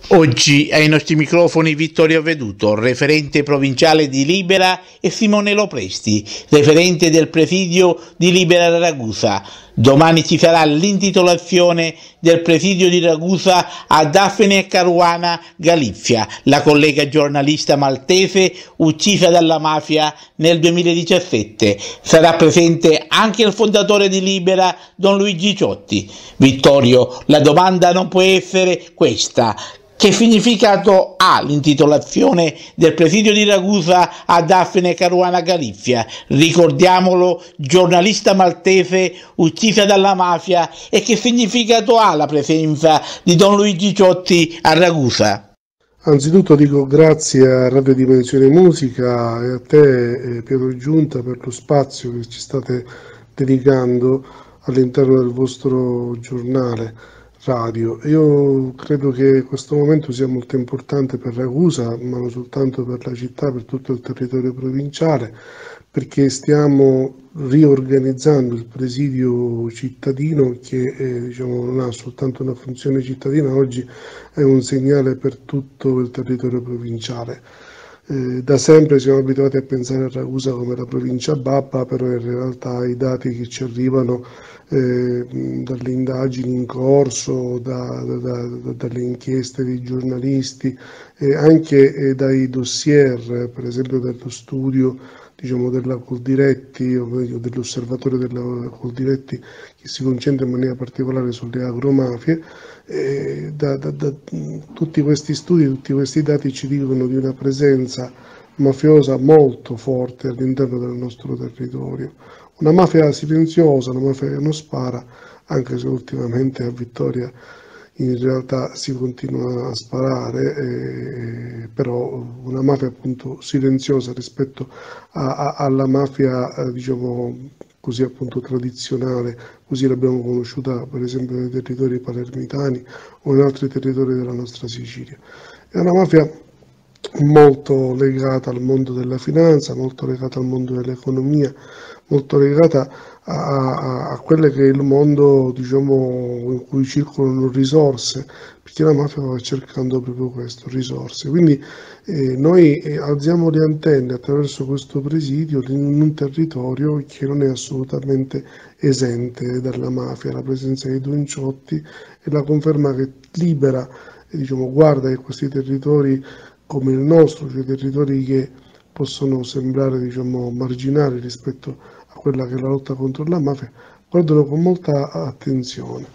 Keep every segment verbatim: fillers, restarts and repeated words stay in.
Oggi ai nostri microfoni Vittorio Veduto, referente provinciale di Libera, e Simone Lopresti, referente del presidio di Libera Ragusa. Domani ci sarà l'intitolazione del presidio di Ragusa a Daphne Caruana Galizia, la collega giornalista maltese uccisa dalla mafia nel duemiladiciassette. Sarà presente anche il fondatore di Libera, Don Luigi Ciotti. Vittorio, la domanda non può essere questa: che significato ha l'intitolazione del presidio di Ragusa a Daphne Caruana Galizia, ricordiamolo, giornalista maltese uccisa dalla mafia, e che significato ha la presenza di Don Luigi Ciotti a Ragusa? Anzitutto dico grazie a Radio Dimensione Musica e a te, Pietro Giunta, per lo spazio che ci state dedicando all'interno del vostro giornale radio. Io credo che questo momento sia molto importante per Ragusa, ma non soltanto per la città, per tutto il territorio provinciale, perché stiamo riorganizzando il presidio cittadino che eh, diciamo, non ha soltanto una funzione cittadina, oggi è un segnale per tutto il territorio provinciale. Eh, da sempre siamo abituati a pensare a Ragusa come la provincia babba, però in realtà i dati che ci arrivano eh, dalle indagini in corso, da, da, da, dalle inchieste dei giornalisti e anche eh, dai dossier, per esempio dallo studio diciamo, della Coldiretti, o meglio dell'osservatorio della Coldiretti, che si concentra in maniera particolare sulle agromafie. E da, da, da tutti questi studi, tutti questi dati ci dicono di una presenza mafiosa molto forte all'interno del nostro territorio. Una mafia silenziosa, una mafia che non spara, anche se ultimamente a Vittoria in realtà si continua a sparare, eh, però una mafia appunto silenziosa rispetto a, a, alla mafia eh, diciamo così appunto tradizionale, così l'abbiamo conosciuta per esempio nei territori palermitani o in altri territori della nostra Sicilia. È una mafia molto legata al mondo della finanza, molto legata al mondo dell'economia, molto legata a, a, a quello che è il mondo diciamo, in cui circolano risorse, perché la mafia va cercando proprio questo, risorse. Quindi eh, noi eh, alziamo le antenne attraverso questo presidio in un territorio che non è assolutamente esente dalla mafia. La presenza di Don Ciotti è la conferma che Libera eh, diciamo, guarda che questi territori come il nostro, cioè territori che possono sembrare diciamo, marginali rispetto a quella che è la lotta contro la mafia, guardano con molta attenzione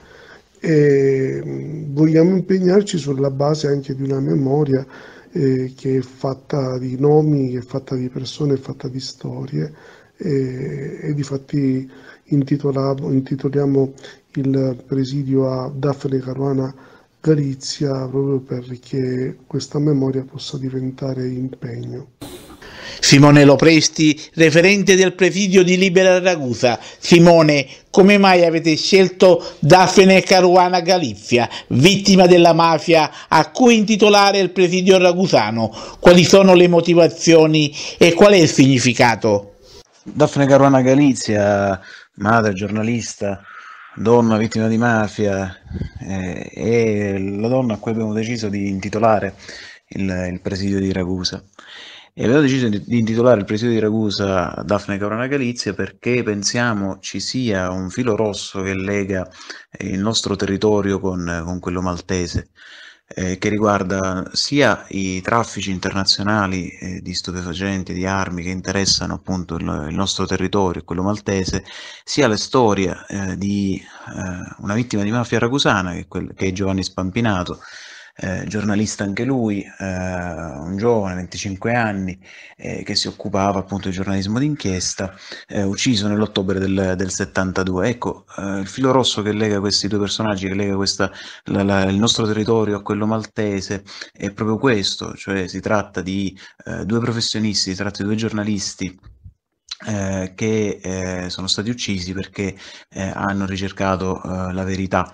e vogliamo impegnarci sulla base anche di una memoria eh, che è fatta di nomi, che è fatta di persone, è fatta di storie e, e difatti intitoliamo il presidio a Daphne Caruana Galizia proprio perché questa memoria possa diventare impegno. Simone Lopresti, referente del presidio di Libera Ragusa. Simone, come mai avete scelto Daphne Caruana Galizia, vittima della mafia, a cui intitolare il presidio ragusano? Quali sono le motivazioni e qual è il significato? Daphne Caruana Galizia, madre, giornalista, donna vittima di mafia, eh, è la donna a cui abbiamo deciso di intitolare il, il presidio di Ragusa. E abbiamo deciso di, di intitolare il presidio di Ragusa a Daphne Caruana Galizia perché pensiamo ci sia un filo rosso che lega il nostro territorio con, con quello maltese, eh, che riguarda sia i traffici internazionali eh, di stupefacenti, di armi che interessano appunto il, il nostro territorio, quello maltese, sia la storia eh, di eh, una vittima di mafia ragusana che è, quel, che è Giovanni Spampinato. Eh, giornalista anche lui, eh, un giovane, venticinque anni, eh, che si occupava appunto di giornalismo d'inchiesta, eh, ucciso nell'ottobre del, del settantadue. Ecco, eh, il filo rosso che lega questi due personaggi, che lega questa, la, la, il nostro territorio a quello maltese, è proprio questo, cioè si tratta di eh, due professionisti, si tratta di due giornalisti Eh, che eh, sono stati uccisi perché eh, hanno ricercato eh, la verità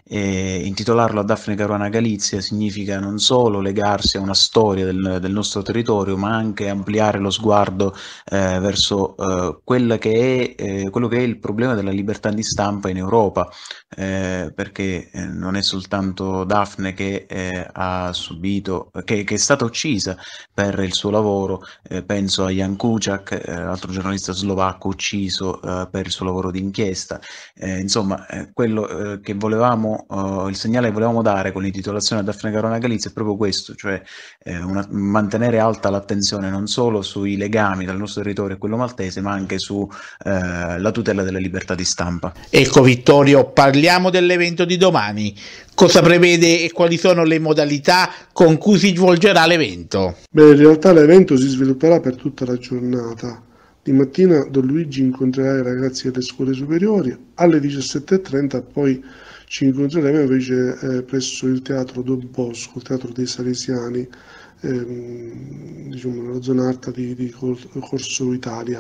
E intitolarlo a Daphne Caruana Galizia significa non solo legarsi a una storia del, del nostro territorio, ma anche ampliare lo sguardo eh, verso eh, quella che è, eh, quello che è il problema della libertà di stampa in Europa, eh, perché eh, non è soltanto Daphne che eh, ha subito, che, che è stata uccisa per il suo lavoro, eh, penso a Jan Kuciak, eh, altro giornalista slovacco ucciso eh, per il suo lavoro di inchiesta. Eh, insomma, eh, quello eh, che volevamo, eh, il segnale che volevamo dare con l'intitolazione a Daphne Caruana Galizia è proprio questo, cioè eh, una, mantenere alta l'attenzione non solo sui legami tra il nostro territorio e quello maltese, ma anche su eh, la tutela della libertà di stampa. Ecco Vittorio, parliamo dell'evento di domani. Cosa prevede e quali sono le modalità con cui si svolgerà l'evento? Beh, in realtà l'evento si svilupperà per tutta la giornata. Di mattina Don Luigi incontrerà i ragazzi delle scuole superiori, alle diciassette e trenta poi ci incontreremo invece eh, presso il teatro Don Bosco, il teatro dei Salesiani, ehm, diciamo nella zona alta di, di Corso Italia.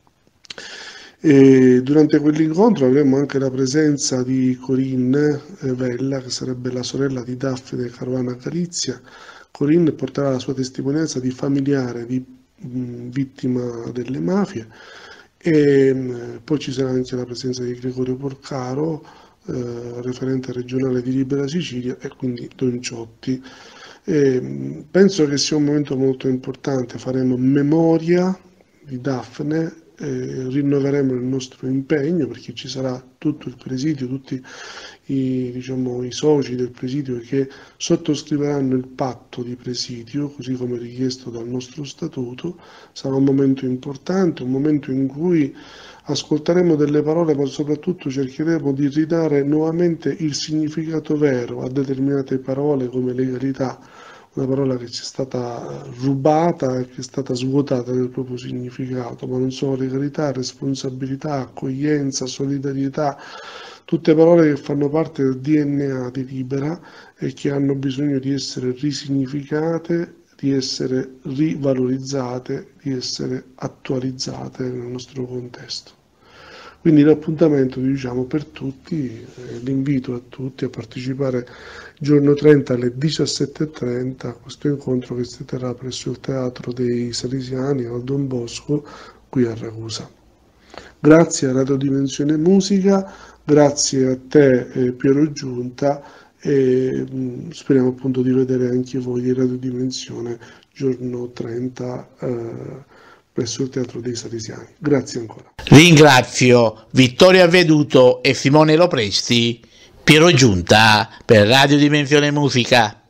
E durante quell'incontro avremo anche la presenza di Corinne eh, Vella, che sarebbe la sorella di Daphne Caruana Galizia. Corinne porterà la sua testimonianza di familiare di mh, vittima delle mafie e mh, poi ci sarà anche la presenza di Gregorio Porcaro, eh, referente regionale di Libera Sicilia, e quindi Don Ciotti. E, mh, penso che sia un momento molto importante, faremo memoria di Daphne. Eh, rinnoveremo il nostro impegno perché ci sarà tutto il presidio, tutti i, diciamo, i soci del presidio che sottoscriveranno il patto di presidio, così come richiesto dal nostro statuto. Sarà un momento importante, un momento in cui ascolteremo delle parole, ma soprattutto cercheremo di ridare nuovamente il significato vero a determinate parole come legalità, una parola che ci è stata rubata e che è stata svuotata del proprio significato, ma non solo legalità, responsabilità, accoglienza, solidarietà, tutte parole che fanno parte del D N A di Libera e che hanno bisogno di essere risignificate, di essere rivalorizzate, di essere attualizzate nel nostro contesto. Quindi l'appuntamento, diciamo, per tutti, eh, l'invito a tutti a partecipare giorno trenta alle diciassette e trenta a questo incontro che si terrà presso il Teatro dei Salesiani al Don Bosco qui a Ragusa. Grazie a Radio Dimensione Musica, grazie a te eh, Piero Giunta e mh, speriamo appunto di vedere anche voi di Radio Dimensione giorno trenta eh, presso il Teatro dei Salesiani. Grazie ancora. Ringrazio Vittorio Avveduto e Simone Lopresti, Piero Giunta per Radio Dimensione Musica.